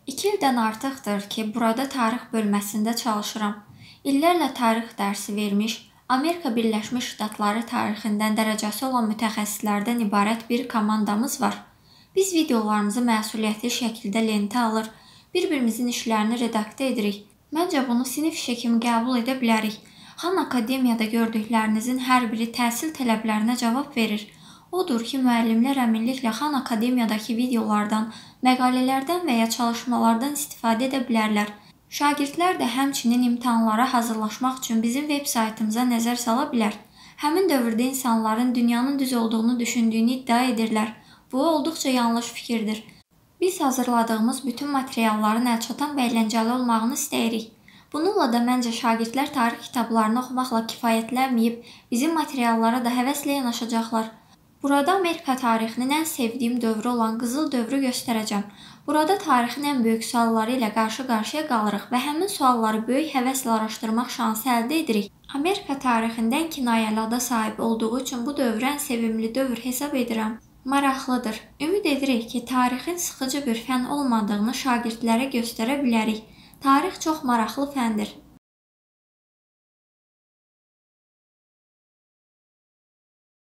2 ildən artıqdır ki, burada tarix bölməsində çalışıram. İllərlə tarix dərsi vermiş, Amerika Birləşmiş Ştatları tarixindən dərəcəsi olan mütəxəssislərdən ibarət bir komandamız var. Biz videolarımızı məsuliyyətli şəkildə lentə alır, bir-birimizin işlərini redaktə edirik. Məncə bunu sinif işi kimi qəbul edə bilərik. Xan Akademiyada gördüklərinizin hər biri təhsil tələblərinə cavab verir. Odur ki, müəllimlər əminliklə Xan Akademiyadakı videolardan, məqalələrdən və ya çalışmalardan istifadə edə bilərlər. Şagirdlər də həmçinin imtahanlara hazırlaşmaq üçün bizim veb saytımıza nəzər sala bilər. Həmin dövrdə insanların dünyanın düz olduğunu düşündüyünü iddia edirlər. Bu olduqca yanlış fikirdir. Biz hazırladığımız bütün materialların əlçatan və əyləncəli olmağını istəyirik. Bununla da məncə şagirdlər tarix kitablarını oxumaqla kifayətlənməyib, bizim materiallara da həvəslə yanaşacaqlar. Burada Amerika tarixinin ən sevdiyim dövrü olan qızıl dövrü göstərəcəm. Burada tarixin ən böyük sualları ilə qarşı-qarşıya qalırıq və həmin sualları böyük həvəslə araşdırmaq şansı əldə edirik. Amerika tarixindən kinayəli ada sahib olduğu üçün bu dövrü ən sevimli dövr hesab edirəm. Maraqlıdır. Ümid edirik ki, tarixin sıxıcı bir fən olmadığını şagirdlərə göstərə bilərik. Tarix çox maraqlı fəndir.